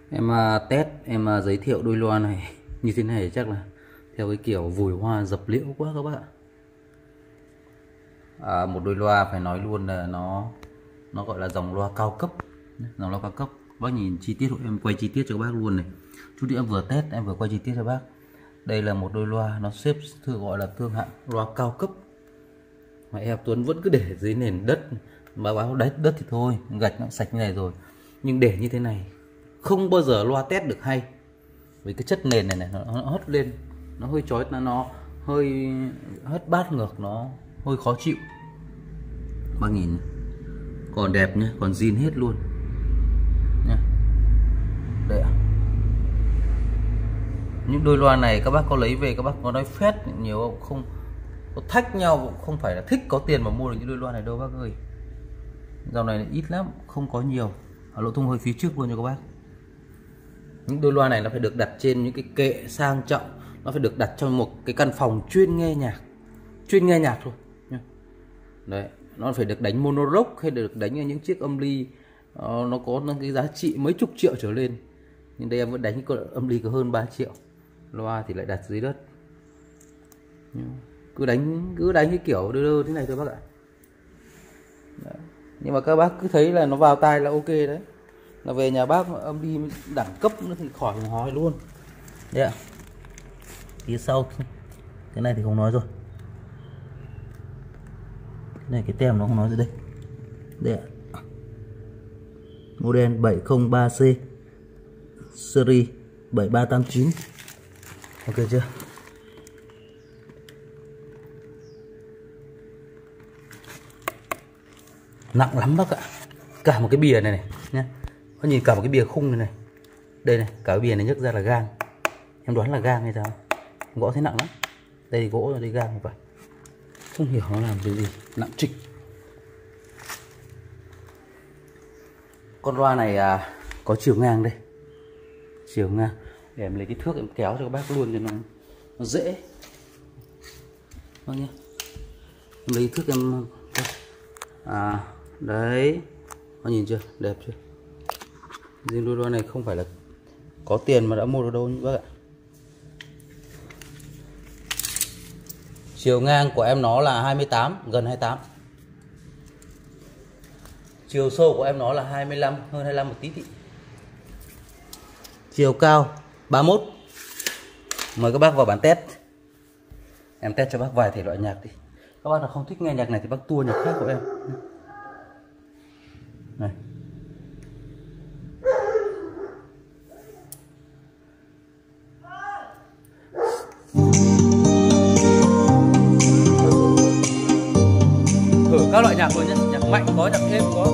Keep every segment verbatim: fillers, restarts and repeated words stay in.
Em uh, test, em uh, giới thiệu đôi loa này như thế này chắc là theo cái kiểu vùi hoa dập liễu quá các bạn. À, một đôi loa phải nói luôn là nó nó gọi là dòng loa cao cấp, dòng loa cao cấp. Bác nhìn chi tiết, em quay chi tiết cho các bác luôn này. Chút nữa em vừa test, em vừa quay chi tiết cho bác. Đây là một đôi loa nó xếp thư gọi là thương hạng loa cao cấp mà em Tuấn vẫn cứ để dưới nền đất. Báo báo đất đất thì thôi, gạch nó sạch như này rồi, nhưng để như thế này không bao giờ loa test được hay, vì cái chất nền này này nó, nó hất lên, nó hơi chói, nó, nó hơi hất bát ngược, nó hơi khó chịu. Bác nhìn còn đẹp nhé, còn zin hết luôn nhá. Đây ạ. Những đôi loa này các bác có lấy về các bác có nói phét nhiều không, không có thách nhau, không phải là thích có tiền mà mua được những đôi loa này đâu bác ơi. Dòng này ít lắm, không có nhiều. Ở lỗ thùng hơi phía trước luôn cho các bác. Những đôi loa này nó phải được đặt trên những cái kệ sang trọng, nó phải được đặt trong một cái căn phòng chuyên nghe nhạc, chuyên nghe nhạc thôi nha. Đấy, nó phải được đánh mono rock hay được đánh ở những chiếc âm ly uh, nó có cái giá trị mấy chục triệu trở lên. Nhưng đây em vẫn đánh cái âm ly có hơn ba triệu. Loa thì lại đặt dưới đất. Cứ đánh cứ đánh cái kiểu đơ đơ thế này thôi bác ạ. Đấy. Nhưng mà các bác cứ thấy là nó vào tai là ok đấy, là về nhà bác âm đi đẳng cấp nó thì khỏi mà hỏi luôn. Đấy ạ. Phía sau cái này thì không nói rồi, cái này cái tem nó không nói rồi đây. Đây ạ. Model bảy không ba C series bảy ba tám chín. Ok chưa? Nặng lắm bác ạ. Cả một cái bìa này này nhá. Có nhìn cả một cái bìa khung này này. Đây này, cả cái bìa này nhấc ra là gang. Em đoán là gang hay sao? Gõ thấy nặng lắm. Đây gỗ rồi, đây gang không phải. Không hiểu nó làm cái gì, nặng trịch. Con loa này à, có chiều ngang đây. Chiều ngang. Để em lấy cái thước em kéo cho các bác luôn cho nó, nó dễ. Vâng nhá. Em lấy thước em à đấy, có nhìn chưa, đẹp chưa? Riêng đôi loa này không phải là có tiền mà đã mua được đâu bác ạ. Chiều ngang của em nó là hai mươi tám, gần hai mươi tám. Chiều sâu của em nó là hai mươi lăm, hơn hai mươi lăm một tí thị. Chiều cao ba mươi mốt. Mời các bác vào bản test. Em test cho bác vài thể loại nhạc đi. Các bác nào không thích nghe nhạc này thì bác tua nhạc khác của em. Này. Thử các loại nhạc rồi nhé, nhạc mạnh có, nhạc êm có.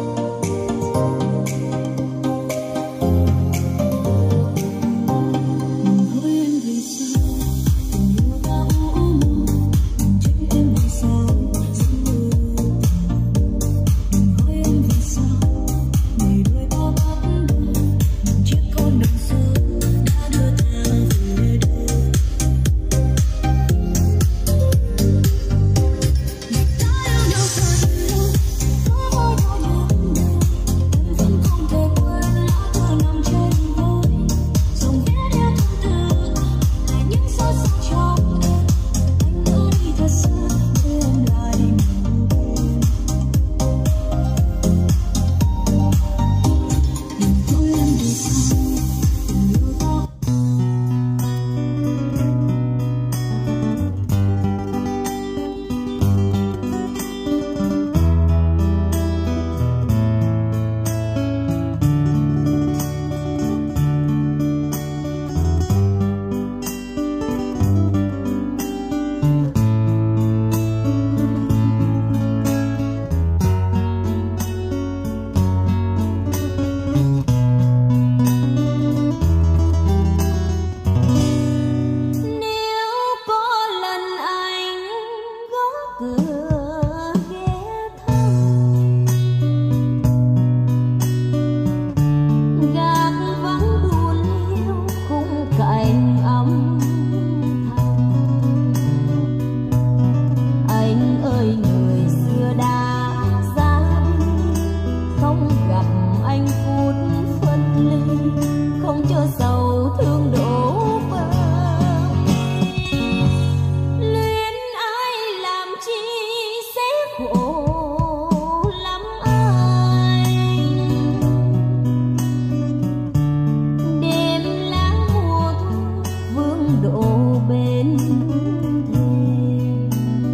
không độ bên thềm.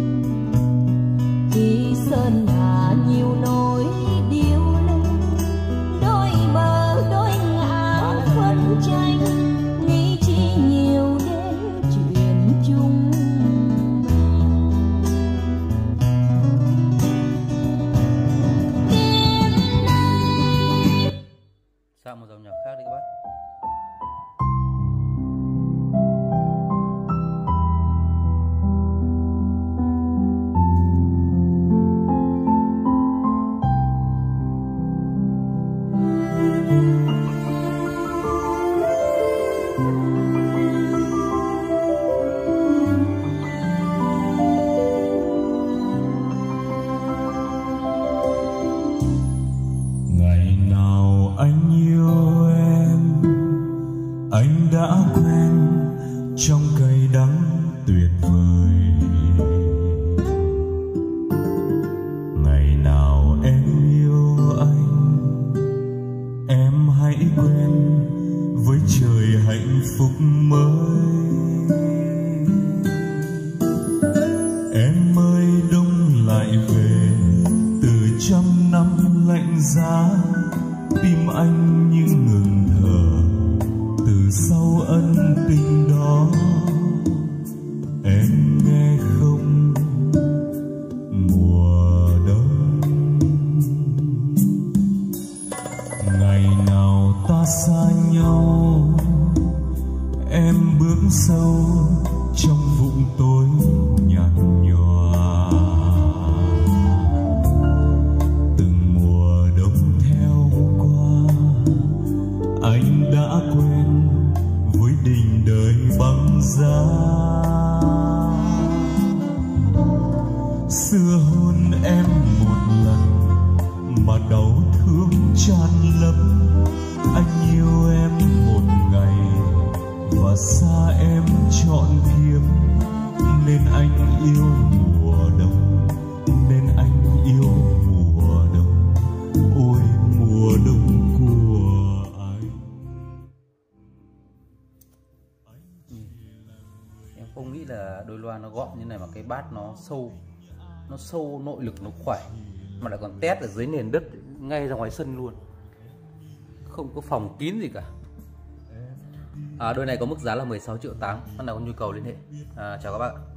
Khi sơn hà nhiều nỗi điêu lên, đôi bờ đôi ngã phân tranh, nghĩ chi nhiều đến chuyện chung. Sang một dòng nhạc khác đi các bác. Ngày nào anh yêu em, anh đã quen trong cay đắng tuyệt vời. Ngày nào em yêu anh, em hãy quen với trời hạnh phúc mới. Em ơi đông lại về từ trăm năm lạnh giá, tim anh như ngừng thở từ sau ân tình đó. Em nghe không, mùa đông ngày nào ta xa nhau, em bước sâu trong vũng tối nhạt nhòa. Từng mùa đông theo qua, anh đã quen với đình đời băng giá. Xưa hôn em một lần mà đau thương tràn lấp, anh yêu em một ngày và xa em trọn kiếp, nên anh yêu mùa đông, nên anh yêu mùa đông, ôi mùa đông của anh. Em không nghĩ là đôi loa nó gọn như này mà cái bass nó sâu, nó sâu nội lực nó khỏe, mà lại còn test ở dưới nền đất ngay ra ngoài sân luôn, không có phòng kín gì cả. À, đôi này có mức giá là mười sáu triệu tám, bạn nào có nhu cầu liên hệ. À, chào các bạn.